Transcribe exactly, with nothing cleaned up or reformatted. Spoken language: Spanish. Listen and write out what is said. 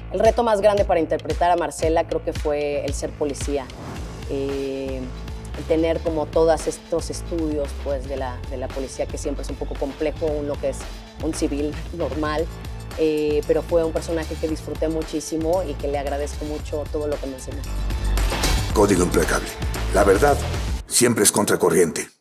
El reto más grande para interpretar a Marcela creo que fue el ser policía. Eh, el tener como todos estos estudios pues, de, la, de la policía, que siempre es un poco complejo, uno que es un civil normal, eh, pero fue un personaje que disfruté muchísimo y que le agradezco mucho todo lo que me enseñó. Código impecable. La verdad siempre es contracorriente.